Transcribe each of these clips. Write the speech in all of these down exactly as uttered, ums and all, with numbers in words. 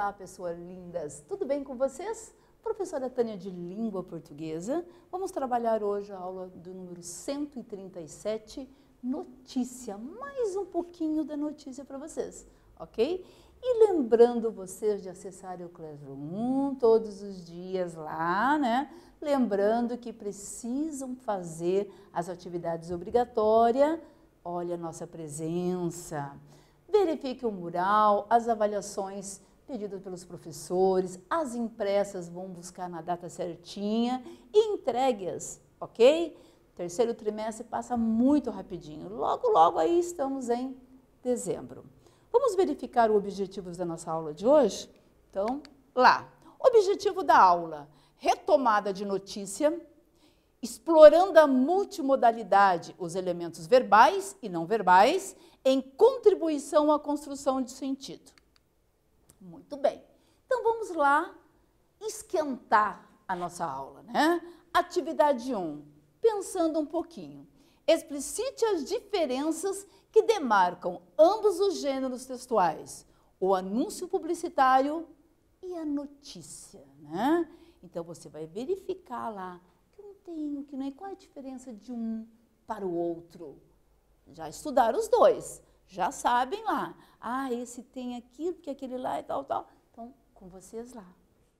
Olá, pessoas lindas! Tudo bem com vocês? Professora Tânia de Língua Portuguesa. Vamos trabalhar hoje a aula do número cento e trinta e sete, notícia. Mais um pouquinho da notícia para vocês, ok? E lembrando vocês de acessarem o Classroom todos os dias lá, né? Lembrando que precisam fazer as atividades obrigatórias. Olha a nossa presença. Verifique o mural, as avaliações pedidas pelos professores, as impressas vão buscar na data certinha e entregue-as, ok? Terceiro trimestre passa muito rapidinho. Logo, logo aí estamos em dezembro. Vamos verificar os objetivos da nossa aula de hoje? Então, lá. Objetivo da aula: retomada de notícia, explorando a multimodalidade, os elementos verbais e não verbais, em contribuição à construção de sentido. Muito bem. Então, vamos lá esquentar a nossa aula, né? Atividade um. Pensando um pouquinho. Explicite as diferenças que demarcam ambos os gêneros textuais, o anúncio publicitário e a notícia, né? Então, você vai verificar lá que eu não tenho, que não é, qual é a diferença de um para o outro. Já estudaram os dois, já sabem lá. Ah, esse tem aquilo, porque aquele lá e tal, tal. Então, com vocês lá.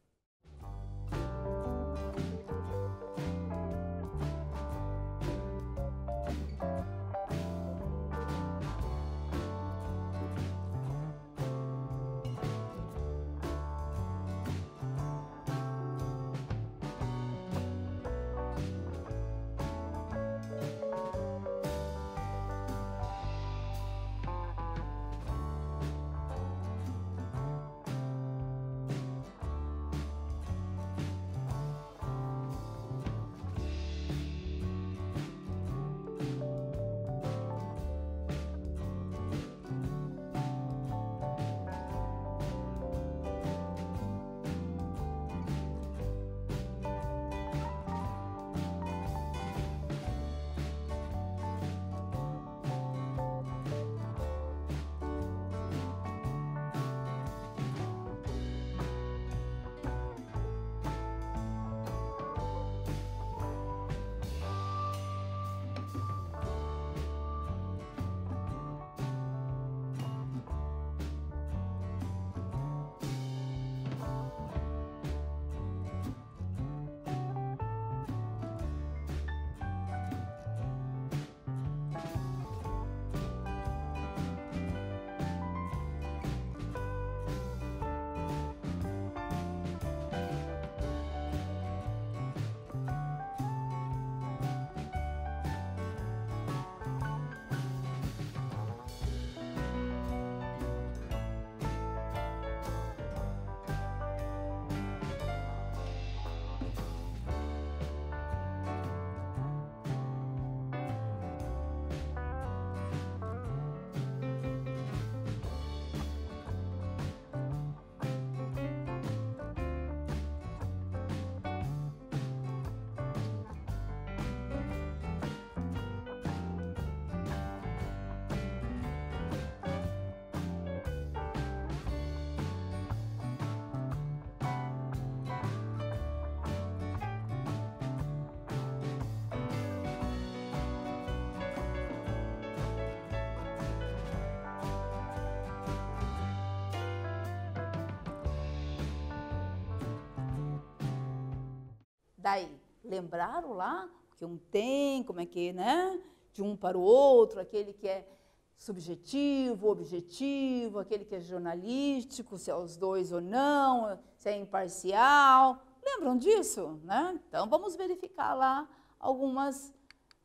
Daí, lembraram lá que um tem, como é que, né? De um para o outro, aquele que é subjetivo, objetivo, aquele que é jornalístico, se é os dois ou não, se é imparcial. Lembram disso, né? Então, vamos verificar lá algumas.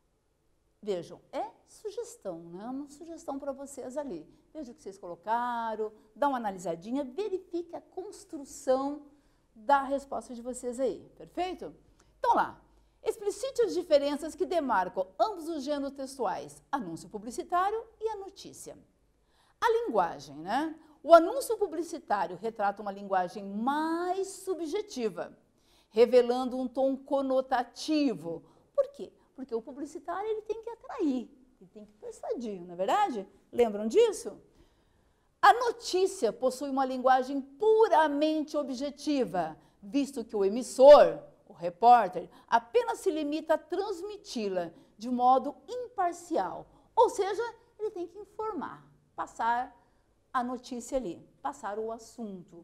Vejam, é sugestão, né? Uma sugestão para vocês ali. Veja o que vocês colocaram, dá uma analisadinha, verifique a construção da resposta de vocês aí, perfeito? Então lá, explicite as diferenças que demarcam ambos os gêneros textuais, anúncio publicitário e a notícia. A linguagem, né? O anúncio publicitário retrata uma linguagem mais subjetiva, revelando um tom conotativo. Por quê? Porque o publicitário ele tem que atrair, ele tem que persuadir, não é verdade? Lembram disso? A notícia possui uma linguagem puramente objetiva, visto que o emissor, o repórter, apenas se limita a transmiti-la de modo imparcial, ou seja, ele tem que informar, passar a notícia ali, passar o assunto,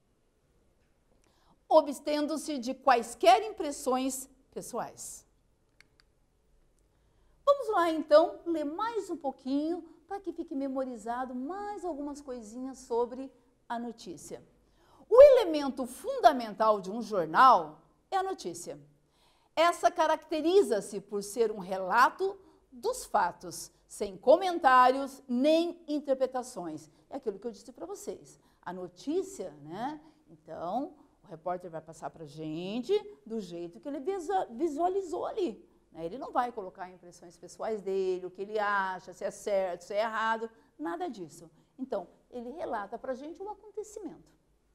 abstendo-se de quaisquer impressões pessoais. Vamos lá, então, ler mais um pouquinho para que fique memorizado mais algumas coisinhas sobre a notícia. O elemento fundamental de um jornal é a notícia. Essa caracteriza-se por ser um relato dos fatos, sem comentários nem interpretações. É aquilo que eu disse para vocês. A notícia, né? Então, o repórter vai passar para a gente do jeito que ele visualizou ali. Ele não vai colocar impressões pessoais dele, o que ele acha, se é certo, se é errado, nada disso. Então, ele relata para a gente um acontecimento.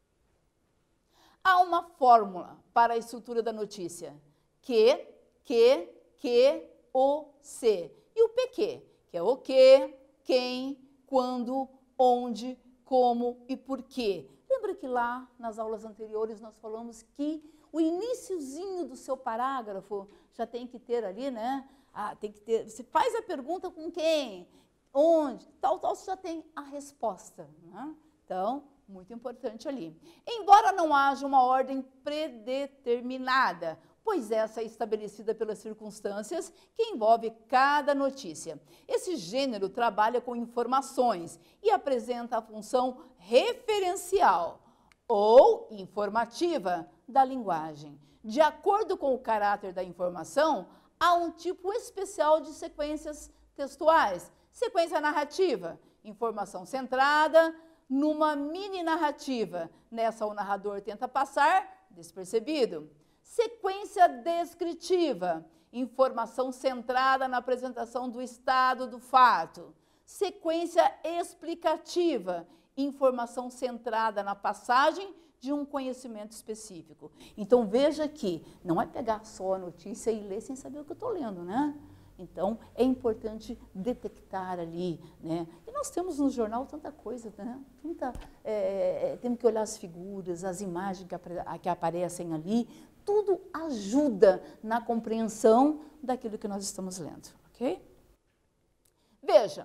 Há uma fórmula para a estrutura da notícia. Que, que, que, o, se. E o P Q, que é o que, quem, quando, onde, como e por quê. Lembra que lá, nas aulas anteriores, nós falamos que o iniciozinho do seu parágrafo já tem que ter ali, né? Ah, tem que ter, você faz a pergunta com quem, onde, tal, tal, você já tem a resposta, né? Então, muito importante ali. Embora não haja uma ordem predeterminada, pois essa é estabelecida pelas circunstâncias que envolve cada notícia. Esse gênero trabalha com informações e apresenta a função referencial ou informativa da linguagem. De acordo com o caráter da informação, há um tipo especial de sequências textuais. Sequência narrativa, informação centrada numa mini-narrativa. Nessa, o narrador tenta passar despercebido. Sequência descritiva, informação centrada na apresentação do estado do fato. Sequência explicativa, informação centrada na passagem de um conhecimento específico. Então, veja que não é pegar só a notícia e ler sem saber o que eu estou lendo, né? Então, é importante detectar ali, né? E nós temos no jornal tanta coisa, né? Tanta, é, temos que olhar as figuras, as imagens que, que aparecem ali, tudo ajuda na compreensão daquilo que nós estamos lendo, ok? Veja,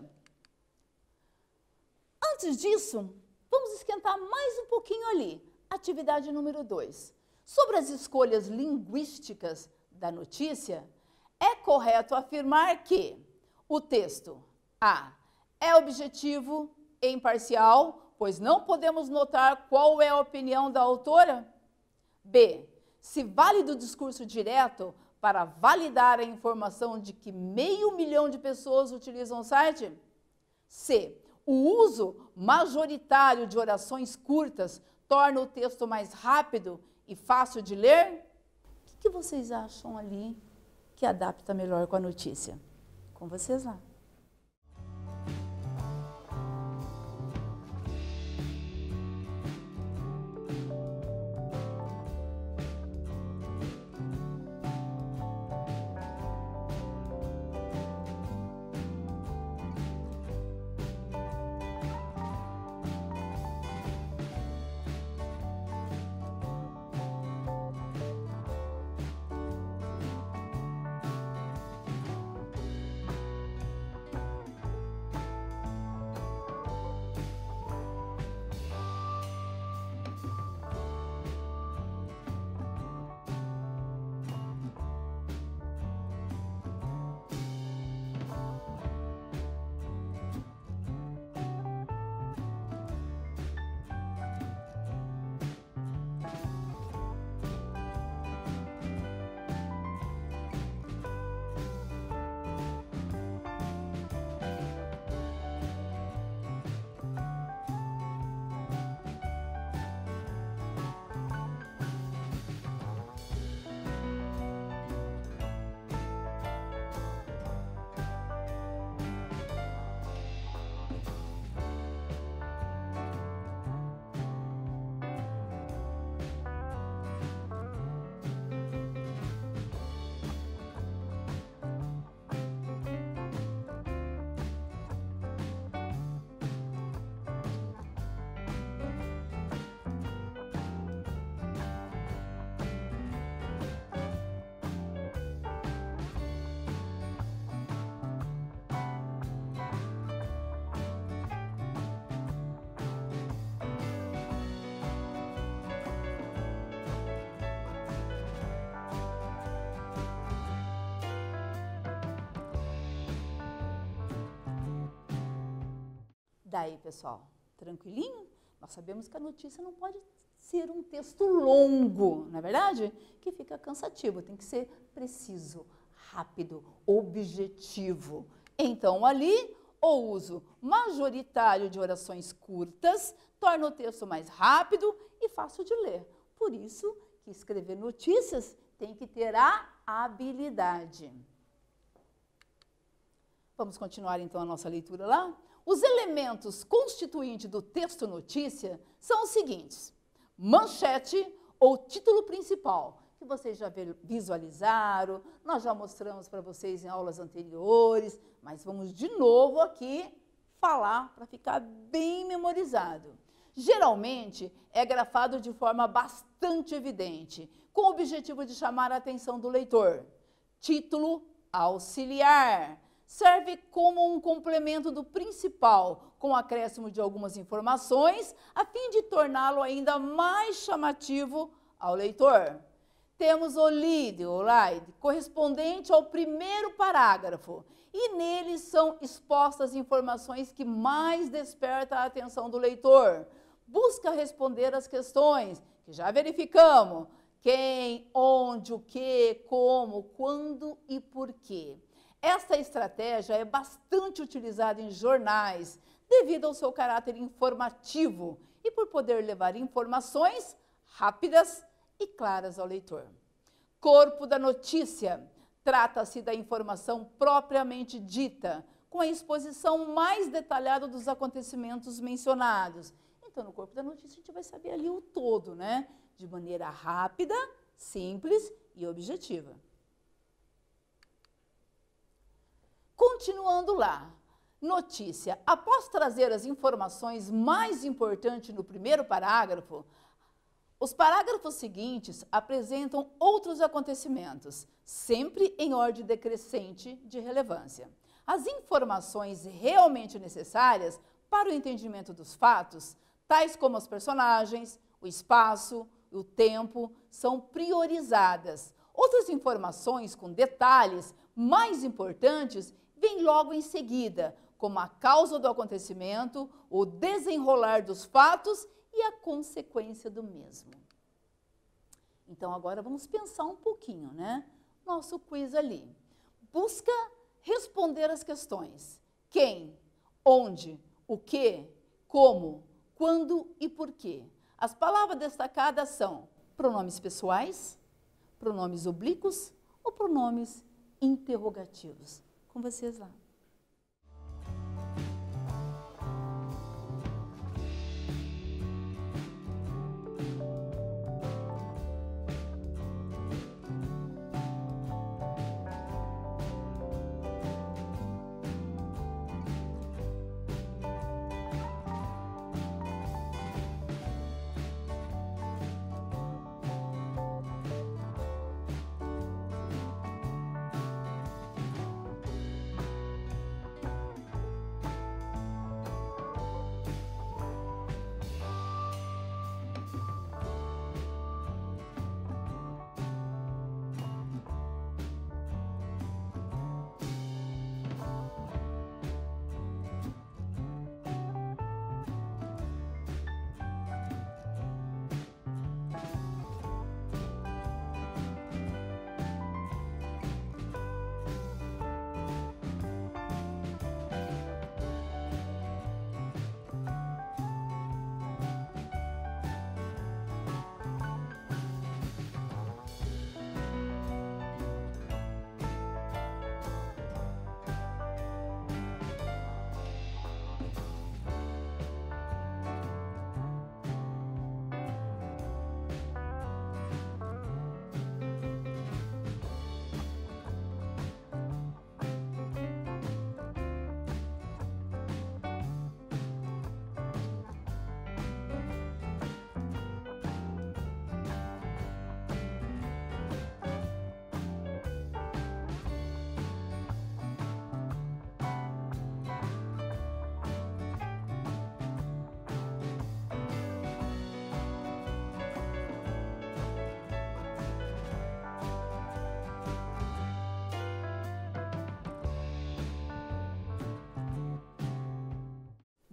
antes disso, vamos esquentar mais um pouquinho ali. Atividade número dois. Sobre as escolhas linguísticas da notícia, é correto afirmar que o texto A é objetivo e imparcial, pois não podemos notar qual é a opinião da autora. B, se vale do discurso direto para validar a informação de que meio milhão de pessoas utilizam o site. C, o uso majoritário de orações curtas torna o texto mais rápido e fácil de ler? O que vocês acham ali que adapta melhor com a notícia? Com vocês lá. Daí, pessoal, tranquilinho? Nós sabemos que a notícia não pode ser um texto longo, não é verdade? Que fica cansativo, tem que ser preciso, rápido, objetivo. Então, ali, o uso majoritário de orações curtas torna o texto mais rápido e fácil de ler. Por isso que escrever notícias tem que ter a habilidade. Vamos continuar então a nossa leitura lá? Os elementos constituintes do texto notícia são os seguintes: manchete ou título principal, que vocês já visualizaram, nós já mostramos para vocês em aulas anteriores, mas vamos de novo aqui falar para ficar bem memorizado. Geralmente é grafado de forma bastante evidente, com o objetivo de chamar a atenção do leitor. Título auxiliar. Serve como um complemento do principal, com o acréscimo de algumas informações, a fim de torná-lo ainda mais chamativo ao leitor. Temos o lead, o lead, correspondente ao primeiro parágrafo, e nele são expostas informações que mais despertam a atenção do leitor. Busca responder as questões que já verificamos: quem, onde, o que, como, quando e por quê. Esta estratégia é bastante utilizada em jornais, devido ao seu caráter informativo e por poder levar informações rápidas e claras ao leitor. Corpo da notícia. Trata-se da informação propriamente dita, com a exposição mais detalhada dos acontecimentos mencionados. Então, no corpo da notícia, a gente vai saber ali o todo, né? De maneira rápida, simples e objetiva. Continuando lá, notícia. Após trazer as informações mais importantes no primeiro parágrafo, os parágrafos seguintes apresentam outros acontecimentos, sempre em ordem decrescente de relevância. As informações realmente necessárias para o entendimento dos fatos, tais como os personagens, o espaço, o tempo, são priorizadas. Outras informações com detalhes mais importantes vêm logo em seguida, como a causa do acontecimento, o desenrolar dos fatos e a consequência do mesmo. Então, agora vamos pensar um pouquinho, né? Nosso quiz ali. Busca responder as questões: quem, onde, o que, como, quando e por quê. As palavras destacadas são pronomes pessoais, pronomes oblíquos ou pronomes interrogativos. Com vocês lá.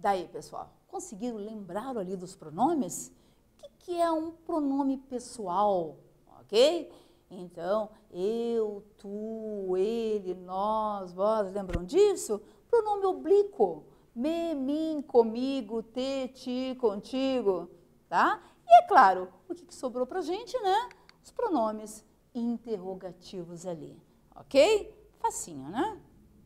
Daí, pessoal, conseguiram lembrar ali dos pronomes? O que, que é um pronome pessoal, ok? Então, eu, tu, ele, nós, vós, lembram disso? Pronome oblíquo, me, mim, comigo, te, ti, contigo, tá? E é claro, o que, que sobrou pra gente, né? Os pronomes interrogativos ali, ok? Facinho, né?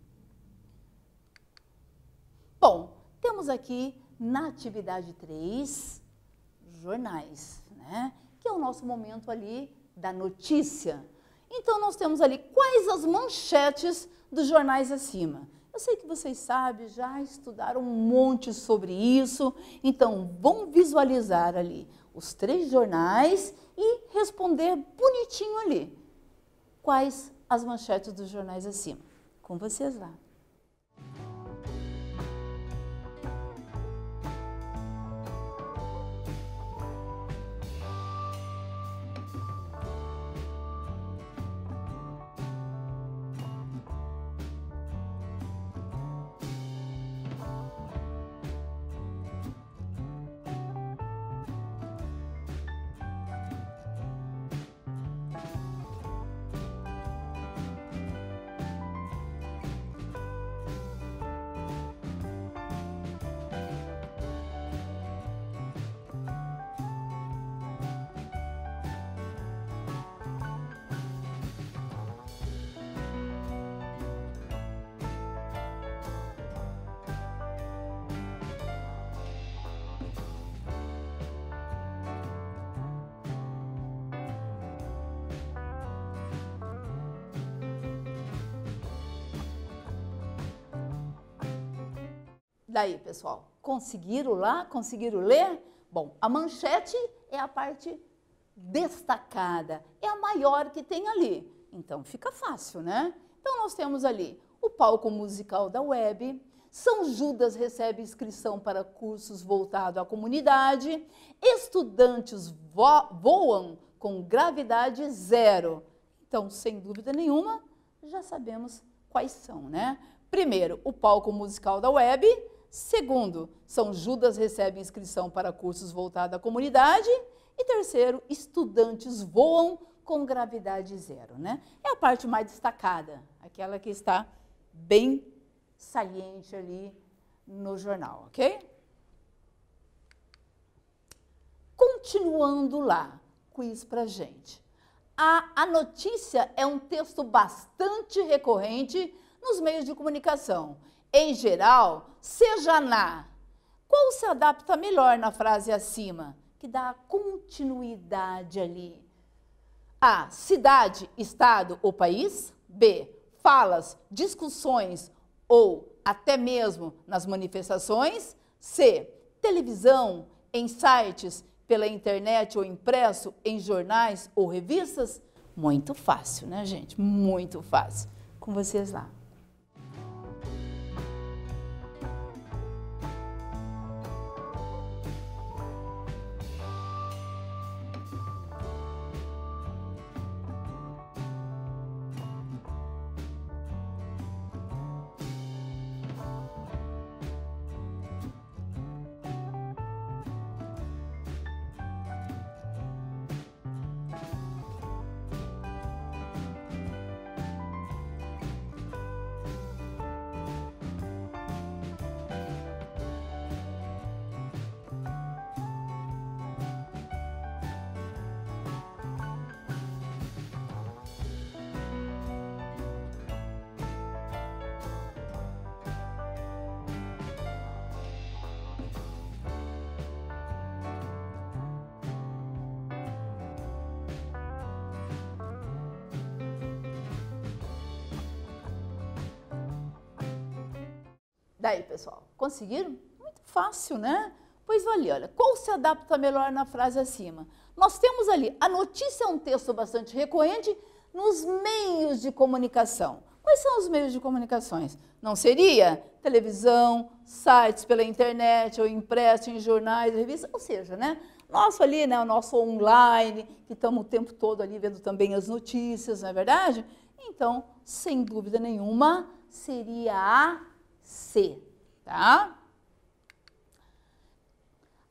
Bom, temos aqui na atividade três, jornais, né? Que é o nosso momento ali da notícia. Então, nós temos ali quais as manchetes dos jornais acima. Eu sei que vocês sabem, já estudaram um monte sobre isso, então vão visualizar ali os três jornais e responder bonitinho ali. Quais as manchetes dos jornais acima? Com vocês lá. Daí, pessoal, conseguiram lá? Conseguiram ler? Bom, a manchete é a parte destacada, é a maior que tem ali. Então, fica fácil, né? Então, nós temos ali o palco musical da U E B, São Judas recebe inscrição para cursos voltados à comunidade, estudantes vo voam com gravidade zero. Então, sem dúvida nenhuma, já sabemos quais são, né? Primeiro, o palco musical da U E B. Segundo, São Judas recebe inscrição para cursos voltados à comunidade. E terceiro, estudantes voam com gravidade zero, né? É a parte mais destacada, aquela que está bem saliente ali no jornal, ok? Continuando lá, quiz pra gente. A, a notícia é um texto bastante recorrente nos meios de comunicação. Em geral, seja na. Qual se adapta melhor na frase acima? Que dá continuidade ali. A. Cidade, estado ou país. B. Falas, discussões ou até mesmo nas manifestações. C. Televisão, em sites, pela internet ou impresso, em jornais ou revistas. Muito fácil, né, gente? Muito fácil. Com vocês lá. Daí, pessoal, conseguiram? Muito fácil, né? Pois olha, olha, qual se adapta melhor na frase acima? Nós temos ali, a notícia é um texto bastante recorrente nos meios de comunicação. Quais são os meios de comunicações? Não seria televisão, sites pela internet, ou impresso em jornais, revistas, ou seja, né? Nosso ali, né, o nosso online, que estamos o tempo todo ali vendo também as notícias, não é verdade? Então, sem dúvida nenhuma, seria a C, tá?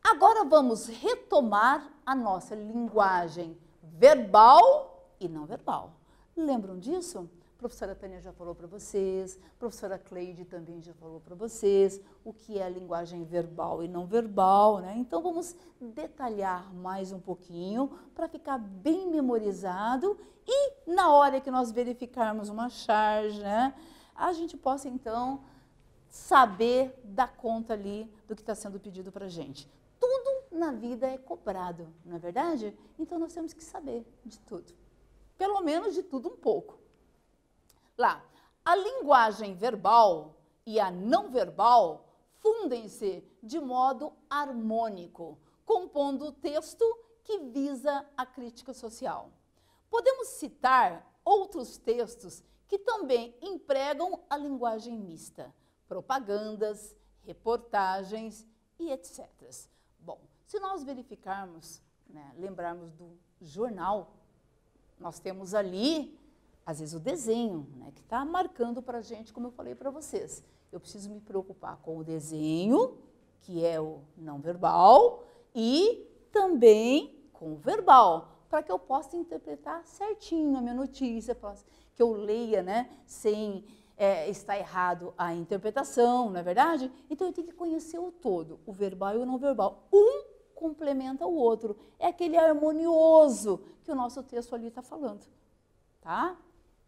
Agora vamos retomar a nossa linguagem verbal e não verbal. Lembram disso? A professora Tânia já falou para vocês, a professora Cleide também já falou para vocês o que é a linguagem verbal e não verbal, né? Então vamos detalhar mais um pouquinho para ficar bem memorizado e na hora que nós verificarmos uma charge, né, a gente possa então saber dar conta ali do que está sendo pedido para a gente. Tudo na vida é cobrado, não é verdade? Então nós temos que saber de tudo, pelo menos de tudo um pouco. Lá, a linguagem verbal e a não verbal fundem-se de modo harmônico, compondo o texto que visa a crítica social. Podemos citar outros textos que também empregam a linguagem mista, propagandas, reportagens e etcétera. Bom, se nós verificarmos, né, lembrarmos do jornal, nós temos ali às vezes o desenho, né, que está marcando para a gente, como eu falei para vocês. Eu preciso me preocupar com o desenho, que é o não verbal, e também com o verbal, para que eu possa interpretar certinho a minha notícia, que eu leia, né, sem é, estar errado a interpretação, não é verdade? Então eu tenho que conhecer o todo, o verbal e o não verbal. Um complementa o outro, é aquele harmonioso que o nosso texto ali está falando, tá?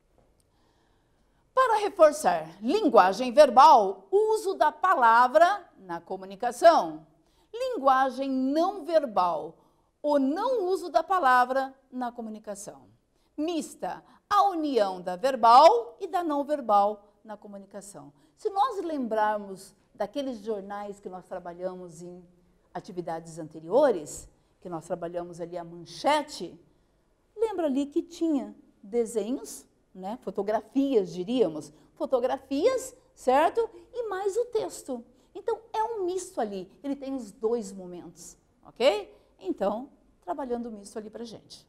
Para reforçar linguagem verbal, uso da palavra na comunicação. Linguagem não verbal, o não uso da palavra na comunicação. Mista, a união da verbal e da não verbal na comunicação. Se nós lembrarmos daqueles jornais que nós trabalhamos em atividades anteriores, que nós trabalhamos ali a manchete, lembra ali que tinha desenhos, né, fotografias, diríamos, fotografias, certo? E mais o texto. Então, é um misto ali, ele tem os dois momentos, ok? Então, trabalhando o misto ali para a gente.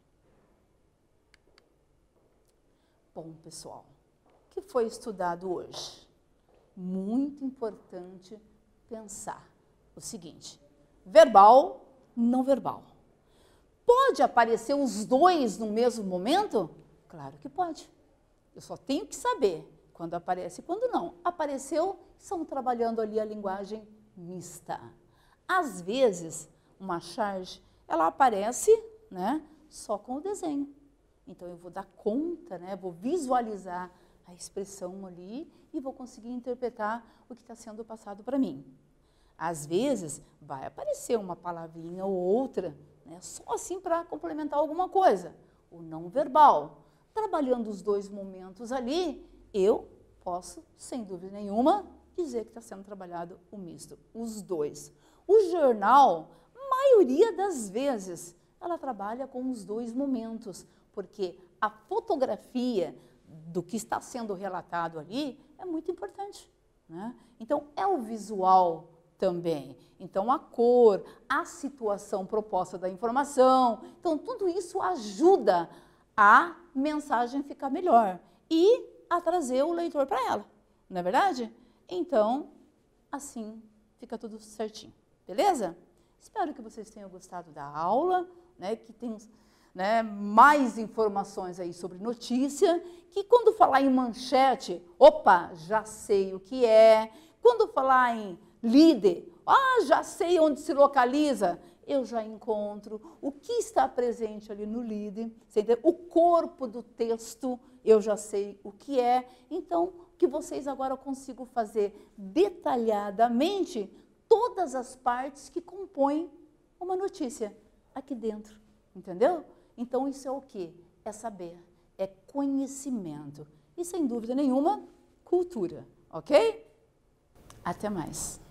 Bom, pessoal, o que foi estudado hoje? Muito importante pensar o seguinte, verbal, não verbal. Pode aparecer os dois no mesmo momento? Claro que pode. Eu só tenho que saber quando aparece e quando não. Apareceu, estão trabalhando ali a linguagem mista. Às vezes, uma charge, ela aparece, né, só com o desenho. Então, eu vou dar conta, né, vou visualizar a expressão ali e vou conseguir interpretar o que está sendo passado para mim. Às vezes, vai aparecer uma palavrinha ou outra, né, só assim para complementar alguma coisa. O não verbal. Trabalhando os dois momentos ali, eu posso, sem dúvida nenhuma, dizer que está sendo trabalhado o misto, os dois. O jornal, maioria das vezes, ela trabalha com os dois momentos, porque a fotografia do que está sendo relatado ali é muito importante, né? Então, é o visual também. Então, a cor, a situação proposta da informação, então, tudo isso ajuda a mensagem ficar melhor e a trazer o leitor para ela, não é verdade? Então, assim fica tudo certinho, beleza? Espero que vocês tenham gostado da aula, né, que tem, né, mais informações aí sobre notícia, que quando falar em manchete, opa, já sei o que é. Quando falar em líder, ah, já sei onde se localiza. Eu já encontro o que está presente ali no líder, o corpo do texto, eu já sei o que é. Então, que vocês agora consigam fazer detalhadamente todas as partes que compõem uma notícia aqui dentro, entendeu? Então, isso é o quê? É saber, é conhecimento e, sem dúvida nenhuma, cultura, ok? Até mais.